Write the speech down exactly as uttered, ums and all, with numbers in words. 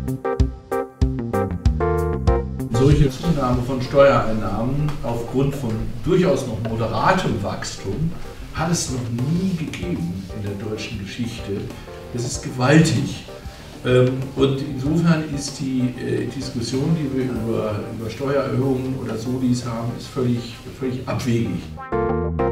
Solche Zunahme von Steuereinnahmen aufgrund von durchaus noch moderatem Wachstum hat es noch nie gegeben in der deutschen Geschichte. Das ist gewaltig. Und insofern ist die Diskussion, die wir über, über Steuererhöhungen oder Sodis haben, ist völlig, völlig abwegig.